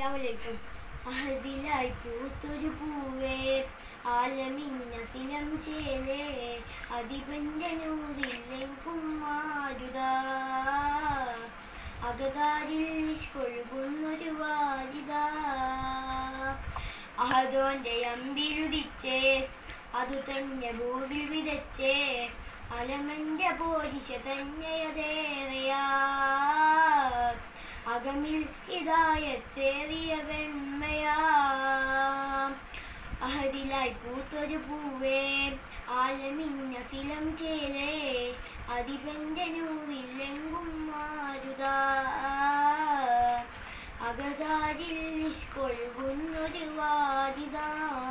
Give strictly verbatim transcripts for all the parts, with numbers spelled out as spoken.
അസ്സലാമു അഹദിലായി പൂത്തൊരു പൂവേ ആലമിന്ന സിനം ചേലേ അതിപന്റെ നൂറിലെങ്കും മാരുതാ അകതാരിൽ നിഷ്കൊഴുകുന്നൊരു വാരിതാ അഹദോന്റെ അമ്പിരുതിച്ചേ അതു തന്നെ ഭൂവിൽ വിതച്ചേ അലമന്റെ പോരിശ തന്നെയതേറെയാ അകമിൽ ഹിദായത്തേറിയ വെണ്മയാ അഹദിലായി പൂത്തൊരു പൂവേ ആലമിന്ന സിലം ചേലേ അതിപന്റെ നൂറിലെങ്കും മാരുതാ അകതാരിൽ നിഷ്കൊഴുകുന്നൊരു വാരിതാ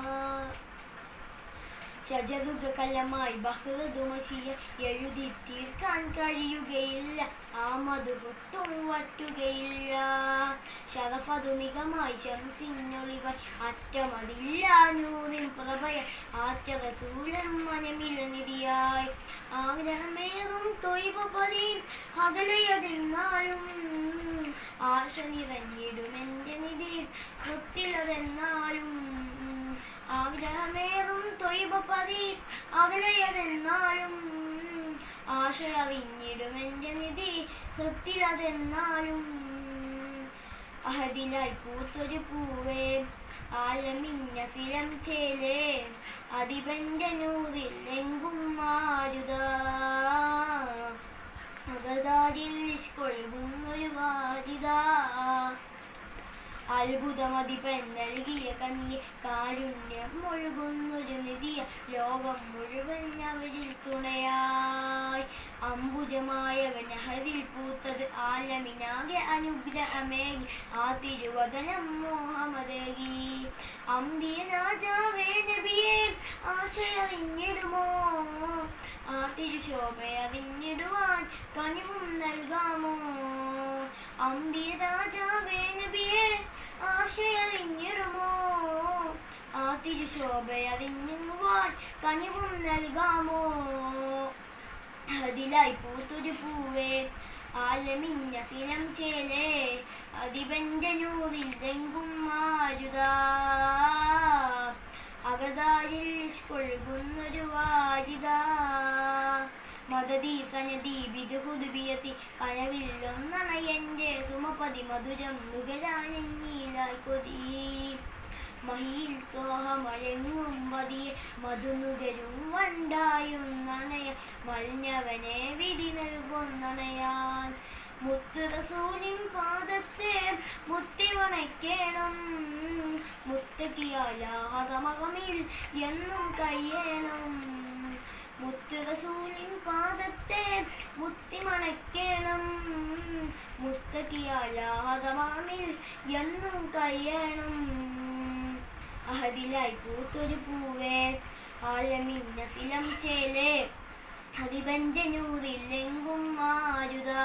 ഷജറുക കലമായി ബഹ്റതുമശിയ എഴുതി തീർക്കാൻ കഴിയുകയില്ല ആമത് പൊട്ടും വറ്റുകയില്ല ഷറഫതുമികമായി ശംസിനൊളിവായി അറ്റമതില്ല നൂറിൻ പ്രഭയ ആറ്റ റസൂലൻ മനമില നിധിയായി ആഗ്രഹമേറും തൊയ്വപതിയും അകലയതെന്നാലും ആശ നിറഞ്ഞിടുമെന്റെ നിധി ഹൃത്തിലതെന്നാലും ആഗ്രഹമേറും തൊയ്വപതി അകലയതെന്നാലും ആശ അറിഞ്ഞിടുമെന്റെ നിധി ഹൃത്തിലതെന്നാലും അഹദിലായി പൂത്തൊരു പൂവേ ആലമിന്ന സിലം ചേലേ അതിപന്റെ നൂറിലെങ്കും മാരുതാ അകതാരിൽ നിഷ്കൊഴുകുന്നൊരു വാരിതാ അത്ഭുതമതിപൻ നൽകിയ കനിയെ കാരുണ്യം ഒഴുകുന്നൊരു നിധിയ ലോകം മുഴുവൻ അവരിൽ തുണയായി അംബുജമായവൻ അഹദിൽ പൂത്തത് ആലമിനാകെ അനുഗ്രഹമേകി ആ തിരുവദനം മോഹമതേകി അമ്പിയ രാജാവേ നബിയെ ആശയറിഞ്ഞിടുമോ ആ തിരുശോഭയറിഞ്ഞിടുവാൻ കനിവും നൽകാമോ അമ്പിയ രാജാവേ നബിയെ ആശയറിഞ്ഞിടുമോ ആ തിരുശോഭയറിഞ്ഞുവാൻ കനിവും നൽകാമോ അതിലായി പൂത്തൊരു പൂവേ ആലമിന്ന സിലം ചേലേ അതിപന്റെ നൂറിലെങ്കും മാരുതാ അകതാരിൽ നിഷ്കൊഴുകുന്നൊരു വാരിതാ മദതി സനതി ബിദുഹുദുബിയത്തി കനവില്ലൊന്നണയന്റെ സുമപതി മധുരം നുകരാനെന്നീലായി കൊതി മഹിയിൽ തോഹമഴങ്ങും പതിയെ മധുനുകരും വണ്ടായും നണയ മൽഞ്ഞവനെ വിധി നൽകുന്നണയാൻ മുത്ത് റസൂലിൻ പാദത്തെ മുത്തി വണയ്ക്കേണം മുത്തക്കിയാലാഹതമകമിൽ എന്നും കയ്യേണം മുത്ത് റസൂലിൻ പാദത്തെ മുത്തി മണയ്ക്കേണം മുത്തക്കിയാലാഹതമകമിൽ എന്നും കയ്യേണം അഹദിലായി പൂത്തൊരു പൂവേ ആലമിന്ന സിലം ചേലേ അതിപന്റെ നൂറിലെങ്കും മാരുതാ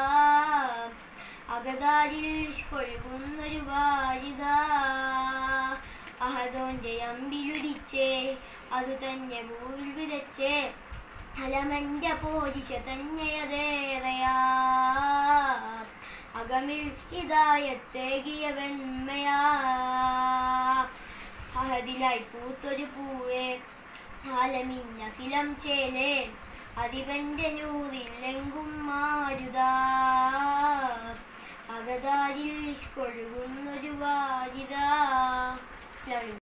അകതാരിൽ നിഷ്കൊഴുകുന്നൊരു വാരിതാ അഹദോന്റെ അമ്പിലുദിച്ചേ അതു തന്നെ ഭൂവിൽ വിതച്ചേ അലമന്റെ പോരിശ തന്നെയതേറെയാ അകമിൽ ഹിദായത്തേകിയ വെണ്മയാ അഹദിലായി പൂത്തൊരു പൂവേ ആലമിന്ന സിലം ചേലേ അതിപന്റെ നൂറിലെങ്കും മാരുതാ അകതാരിൽ നിഷ്കൊഴുകുന്നൊരു വാരിതാ.